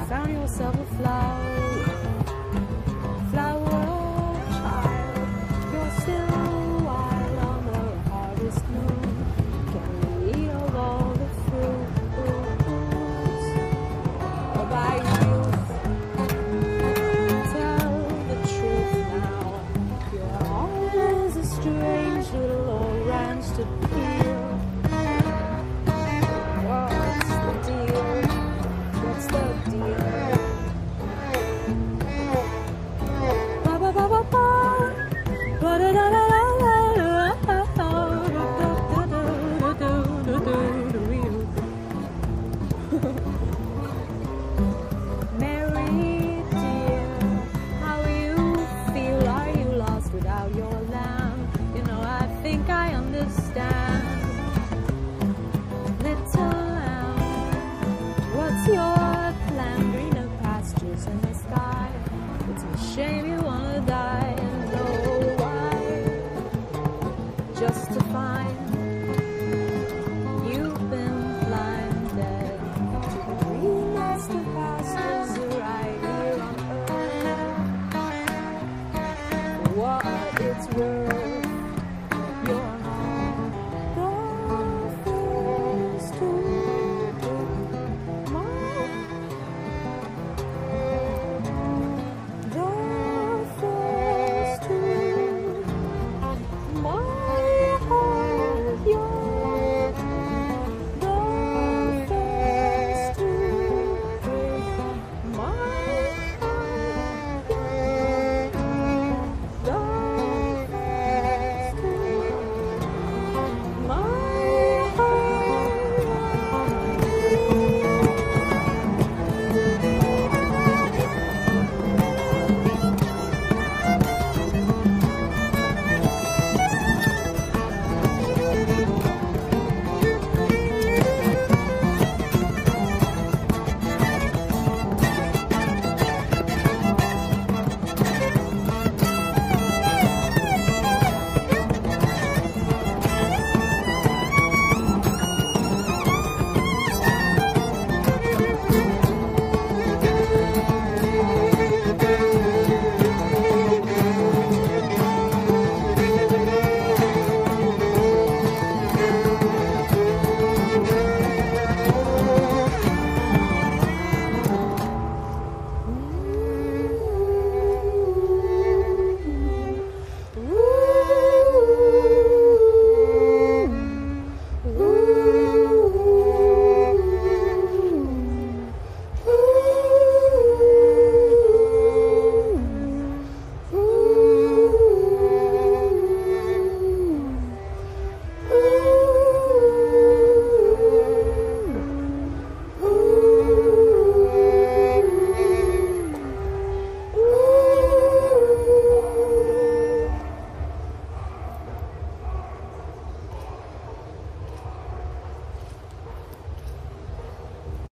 found yourself a flower, child. You're still wild on the harvest moon. Can we eat of all the fruits of our youth? Tell the truth now. You're always a strange little old ranch to peel. What's the deal? What's the deal? Ba ba ba ba ba. Ba da da da da da. Mary dear, how you feel? Are you lost without your lamb? You know, I think I understand. Little lamb, what's your plan? Greener pastures in the sky. It's a shame you wanna die and know why. Just to find you've been blinded to the greenest of pastures right here on earth. For what it's worth.